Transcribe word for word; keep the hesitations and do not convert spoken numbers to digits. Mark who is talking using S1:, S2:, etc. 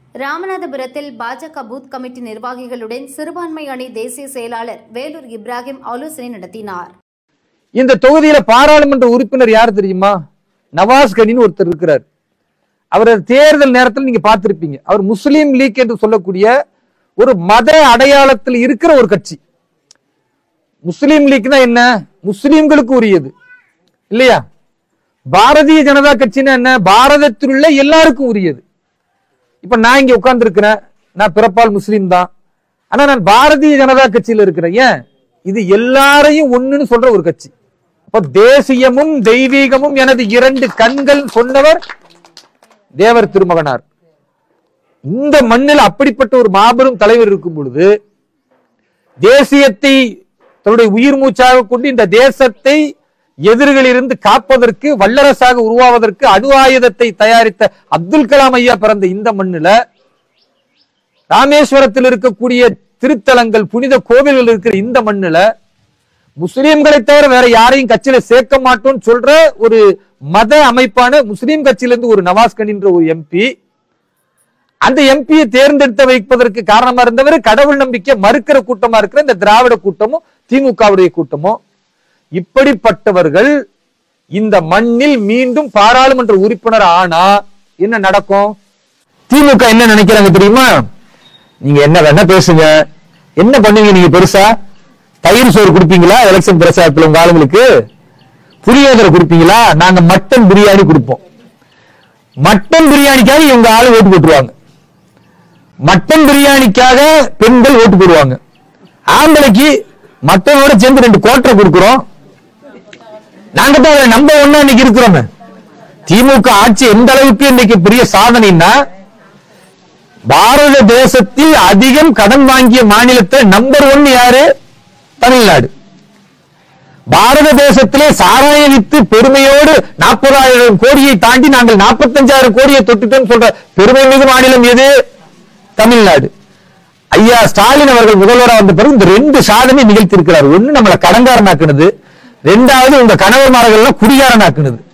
S1: ராமநாதபுரத்தில் பாஜக booth committee நிர்வாகிகளுடன் சிறுபான்மை அணி தேசிய செயலாளர் வேலூர் இப்ராஹிம் ஆலோசனை நடத்தினார்.
S2: இந்த தொகுதியில பாராளுமன்ற உறுப்பினர் யார் தெரியுமா? நவாஸ் கனின்னு ஒருத்தர் இருக்கிறார். அவர் தேர்தல் நேரத்தில் நீங்க பார்த்திருப்பீங்க. அவர் முஸ்லீம் லீக் என்று சொல்லக்கூடிய ஒரு மத அடையாளத்தில் இருக்கிற ஒரு கட்சி. முஸ்லீம் லீக்னா என்ன? முஸ்லீம்களுக்கு உரியது இல்லையா? பாரதிய ஜனதா கட்சின்னா என்ன? பாரதத்தில் உள்ள எல்லாருக்கும் உரியது. இப்ப நான் இங்க உட்கார்ந்து இருக்கிறேன், நான் பிறப்பால் முஸ்லீம் தான், ஆனா நான் பாரதிய ஜனதா கட்சியில இருக்கிறேன். ஏன்? இது எல்லாரையும் ஒண்ணுன்னு சொல்ற ஒரு கட்சி. அப்ப தேசியமும் தெய்வீகமும் எனது இரண்டு கண்கள் சொன்னவர் தேவர் திருமகனார். இந்த மண்ணில் அப்படிப்பட்ட ஒரு மாபெரும் தலைவர் இருக்கும் பொழுது தேசியத்தை தன்னுடைய உயிர் மூச்சாக கொண்டு இந்த தேசத்தை எதிரிகளிலிருந்து காப்பதற்கு, வல்லரசாக உருவாவதற்கு அணு ஆயுதத்தை தயாரித்த அப்துல் கலாம் ஐயா பிறந்த இந்த மண்ணில ராமேஸ்வரத்தில் இருக்கக்கூடிய திருத்தலங்கள், புனித கோவில்கள் இருக்கிற இந்த மண்ணில முஸ்லீம்களை தவிர வேற யாரையும் கட்சியில சேர்க்க மாட்டோம்னு சொல்ற ஒரு மத அமைப்பான முஸ்லீம் கட்சியிலிருந்து ஒரு நவாஸ் கனின்ற ஒரு எம்பி, அந்த எம்பியை தேர்ந்தெடுத்து வைப்பதற்கு காரணமா இருந்தவர் கடவுள் நம்பிக்கை மறுக்கிற கூட்டமா இருக்கிற இந்த திராவிட கூட்டமும் திமுகவுடைய கூட்டமும். இப்படிப்பட்டவர்கள் இந்த மண்ணில் மீண்டும் பாராளுமன்ற உறுப்பினர் ஆனா என்ன நடக்கும்? திமுக என்ன நினைக்கிறாங்க தெரியுமா? நீங்க என்ன வேணா பேசுங்க, என்ன பண்ணுவீங்க நீங்க பெருசா? தயிர் சோறு கொடுப்பீங்களா எலெக்ஷன் பிரச்சாரத்தில் உங்க ஆளுங்களுக்கு? புளியோதரை கொடுப்பீங்களா? நாங்க மட்டன் பிரியாணி கொடுப்போம். மட்டன் பிரியாணிக்காக இவங்க ஆளு ஓட்டு போட்டுருவாங்க. மட்டன் பிரியாணிக்காக பெண்கள் ஓட்டு போடுவாங்க. ஆம்பளைக்கு மட்டனோட சேர்ந்து ரெண்டு கோட்டரை கொடுக்கிறோம். நாங்க தான் நம்ம ஒண்ணா இன்னைக்கு இருக்கிறோம். திமுக ஆட்சி எந்த அளவுக்கு இன்னைக்கு பெரிய சாதனைன்னா, பாரத தேசத்தில் அதிகம் கடன் வாங்கிய மாநிலத்தில் நம்பர் ஒன் யாரு? தமிழ்நாடு. பாரத தேசத்திலே சாராய வித்து பெருமையோடு நாற்பதாயிரம் கோடியை தாண்டி நாங்கள் நாற்பத்தஞ்சாயிரம் கோடியை தொட்டுட்டோம் சொல்ற பெருமை மிகு மாநிலம் எது? தமிழ்நாடு. ஐயா ஸ்டாலின் அவர்கள் முதல்வராக வந்த பிறகு இந்த ரெண்டு சாதனை நிகழ்த்தி இருக்கிறார். ஒண்ணு நம்மளை கடன்காரனாக்குனது, ரெண்டாவது உங்க கணவர்மார்கள் குடிகாரனாக்குனது.